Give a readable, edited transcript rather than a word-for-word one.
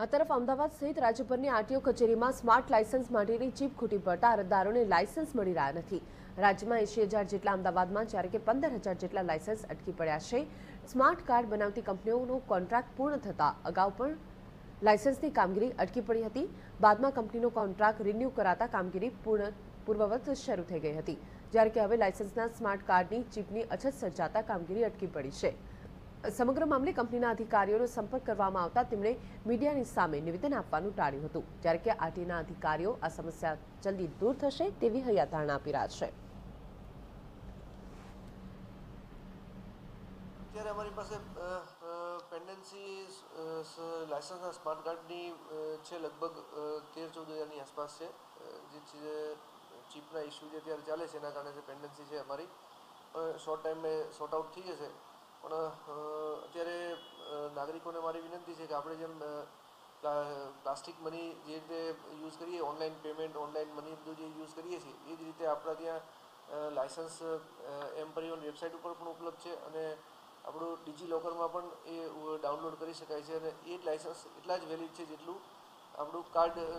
આ તરફ અમદાવાદ સહિત રાજ્યભરની આરટીઓ કચેરીમાં સ્માર્ટ લાયસન્સ માટેની ચીપ ખૂટી પડતા અરજદારોને લાયસન્સ મળી રહ્યા નથી। રાજ્યમાં 80,000 જેટલા અમદાવાદમાં જ્યારે કે 15,000 જેટલા લાયસન્સ અટકી પડ્યા છે। સ્માર્ટ કાર્ડ બનાવતી કંપનીઓનો કોન્ટ્રાક્ટ પૂર્ણ થતા અગાઉ પણ લાયસન્સની કામગીરી અટકી પડી હતી। બાદમાં કંપનીનો કોન્ટ્રાક્ટ રિન્યૂ કરાતા કામગીરી પૂર્વવત શરૂ થઈ ગઈ હતી, જ્યારે કે હવે લાયસન્સના સ્માર્ટ કાર્ડની ચીપની અછત સર્જાતા કામગીરી અટકી પડી છે। સમગ્ર મામલે કંપનીના અધિકારીઓનો સંપર્ક કરવામાં આવતા તેમણે મીડિયાની સામે નિવેદન આપવાનું ટાળ્યું હતું, જ્યારે કે આરટીના અધિકારીઓ આ સમસ્યા જલ્દી દૂર થશે તેવી હૈયાધારણા આપી રહ્યા છે। અત્યારે અમારી પાસે પેન્ડન્સી લાયસન્સના સ્માર્ટ કાર્ડની છે, લગભગ 13-14 હજારની આસપાસ છે। જે ચીપના ઇસ્યુ જે અત્યારે ચાલે છે એના કારણે જે પેન્ડન્સી છે અમારી શોર્ટ ટાઈમમાં સોર્ટ આઉટ થઈ જશે। પણ અત્યારે નાગરિકોને મારી વિનંતી છે કે આપણે જેમ પ્લાસ્ટિક મની જે રીતે યુઝ કરીએ, ઓનલાઈન પેમેન્ટ, ઓનલાઈન મની બધું જે યુઝ કરીએ છીએ એ જ રીતે આપણા ત્યાં લાયસન્સ એમ-પરિવહન વેબસાઇટ ઉપર પણ ઉપલબ્ધ છે અને આપણું ડિજીલોકરમાં પણ એ ડાઉનલોડ કરી શકાય છે અને એ જ લાયસન્સ એટલા જ વેલિડ છે જેટલું આપણું કાર્ડ